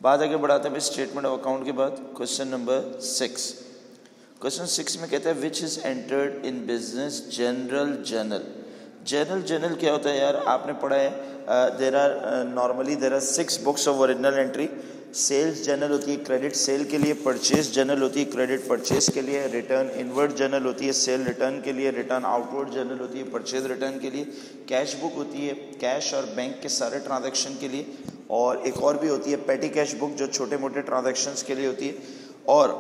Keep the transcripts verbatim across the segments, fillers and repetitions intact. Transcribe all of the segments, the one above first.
बात आगे बढ़ाते हैं स्टेटमेंट ऑफ अकाउंट के बाद। Question number six question six में कहता है which is entered in business general journal. General journal क्या होता है यार, आपने पढ़ा है there are normally there are six books of original entry. Sales journal होती है क्रेडिट सेल के लिए, परचेज जर्नल होती है क्रेडिट परचेज के लिए, रिटर्न इनवर्ड जर्नल होती है सेल रिटर्न के लिए, रिटर्न आउटवर्ड जर्नल होती है परचेज रिटर्न के लिए, कैश बुक होती है कैश और बैंक के सारे ट्रांजैक्शन के लिए, और एक और भी होती है पेटी कैश बुक जो छोटे मोटे ट्रांजैक्शंस के लिए होती है, और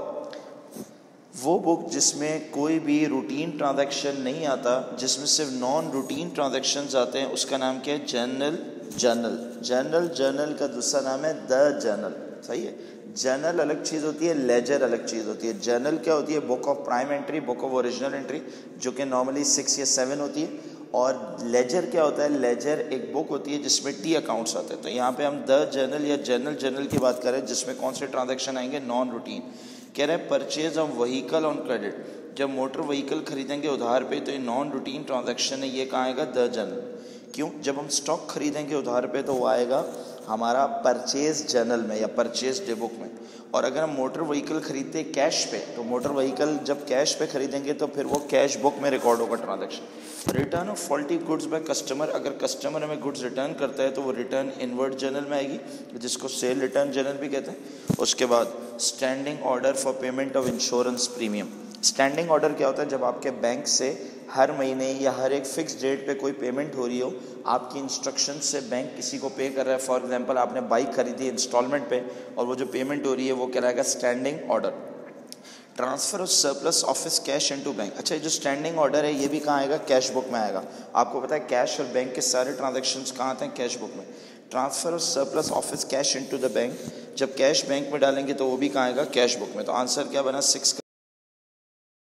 वो बुक जिसमें कोई भी रूटीन ट्रांजैक्शन नहीं आता, जिसमें सिर्फ नॉन रूटीन ट्रांजैक्शंस आते हैं, उसका नाम क्या है, जर्नल जर्नल। जर्नल जर्नल का दूसरा नाम है द जर्नल। सही है, जर्नल अलग चीज़ होती है, लेजर अलग चीज़ होती है। जर्नल क्या होती है, book of prime entry, book of original entry, जो कि नॉर्मली सिक्स या सेवन होती है। और लेजर क्या होता है, लेजर एक बुक होती है जिसमें टी अकाउंट्स आते हैं। तो यहाँ पे हम द जर्नल या जर्नल जर्नल की बात करें, जिसमें कौन से ट्रांजैक्शन आएंगे, नॉन रूटीन। कह रहे हैं purchase of vehicle on credit, जब मोटर व्हीकल खरीदेंगे उधार पे तो ये नॉन रूटीन ट्रांजैक्शन है, ये कहाँ आएगा, द जर्नल। क्यों, जब हम स्टॉक खरीदेंगे उधार पे तो वो आएगा हमारा परचेज जर्नल में या परचेज डे बुक में। और अगर हम मोटर व्हीकल खरीदते हैं कैश पे, तो मोटर व्हीकल जब कैश पे खरीदेंगे तो फिर वो कैश बुक में रिकॉर्ड होगा transaction. Return of faulty goods by customer, अगर कस्टमर हमें गुड्स रिटर्न करता है तो वो रिटर्न इनवर्ड जर्नल में आएगी, जिसको सेल रिटर्न जर्नल भी कहते हैं। उसके बाद standing order for payment of insurance premium. Standing order क्या होता है, जब आपके बैंक से हर महीने या हर एक फिक्स डेट पे कोई पेमेंट हो रही हो, आपकी इंस्ट्रक्शन से बैंक किसी को पे कर रहा है। फॉर एग्जांपल आपने बाइक खरीदी इंस्टॉलमेंट पे और वो जो पेमेंट हो रही है वो कहलाएगा standing order. Transfer of surplus office cash into bank, अच्छा जो स्टैंडिंग ऑर्डर है ये भी कहाँ आएगा, कैश बुक में आएगा। आपको पता है कैश और बैंक के सारे ट्रांजेक्शन्स कहाँ आते हैं, कैश बुक में। Transfer of surplus office cash into the bank, जब कैश बैंक में डालेंगे तो वो भी कहाँ आएगा, कैश बुक में। तो आंसर क्या बना, सिक्स।